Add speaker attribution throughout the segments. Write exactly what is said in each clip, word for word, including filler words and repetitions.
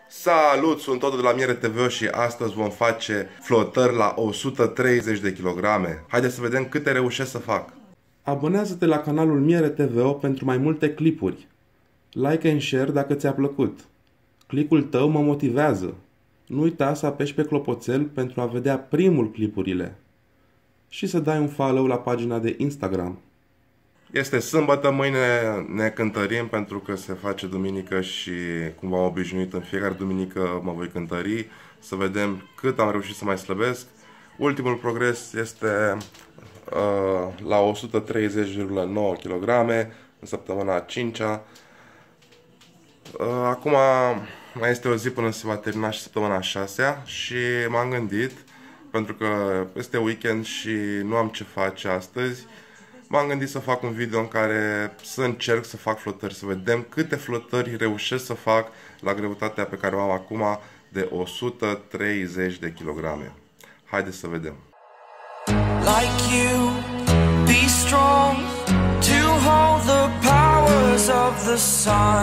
Speaker 1: Salut, sunt Toto de la Miere T V și astăzi vom face flotări la o sută treizeci de kilograme. Haideți să vedem câte reușesc să fac. Abonează-te la canalul Miere T V pentru mai multe clipuri. Like and share dacă ți-a plăcut. Clicul tău mă motivează. Nu uita să apeși pe clopoțel pentru a vedea primul clipurile. Și să dai un follow la pagina de Instagram. Este sâmbătă, mâine ne cântărim pentru că se face duminică și cum v-am obișnuit în fiecare duminică mă voi cântări să vedem cât am reușit să mai slăbesc. Ultimul progres este uh, la o sută treizeci virgulă nouă kilograme în săptămâna a cincea. Uh, acum mai este o zi până se va termina și săptămâna a șasea și m-am gândit, pentru că este weekend și nu am ce face astăzi, m-am gândit să fac un video în care să încerc să fac flotări, să vedem câte flotări reușesc să fac la greutatea pe care o am acum de o sută treizeci de kilograme. Haideți să vedem. Like you, be strong to hold the powers of the sun.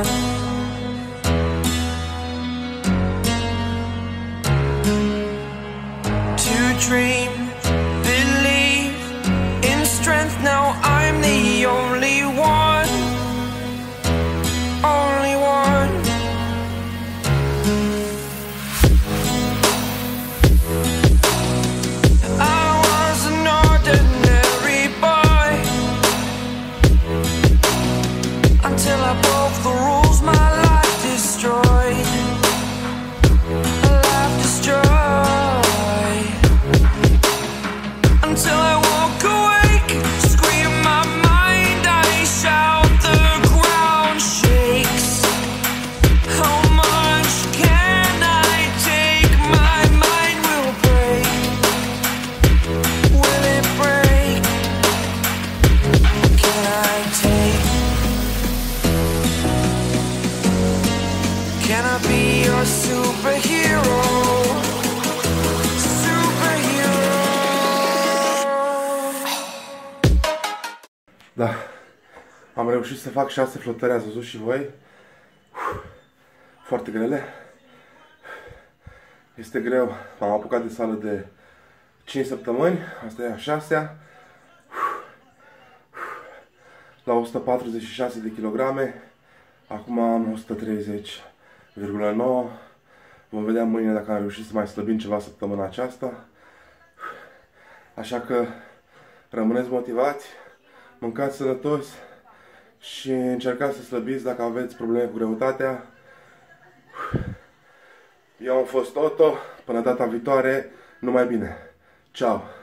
Speaker 1: To dream, believe in strength. Now I'm the only one, only one. I was an ordinary boy until I broke the rules, my life destroyed, a life destroyed. Until I walk awake, scream my mind, I shout, the ground shakes. How much can I take? My mind will break. Will it break? Can I take? Can I be your superhero? Da, am reușit să fac șase flotări, ați văzut și voi. Foarte grele. Este greu, m-am apucat de sală de cinci săptămâni, asta e a șasea. La o sută patruzeci și șase de kilograme, acum am o sută treizeci virgulă nouă. Vom vedea mâine dacă am reușit să mai slăbim ceva săptămâna aceasta. Așa că rămâneți motivați. Mâncați sănătos și încercați să slăbiți dacă aveți probleme cu greutatea. Eu am fost Toto, până data viitoare, numai bine. Ciao!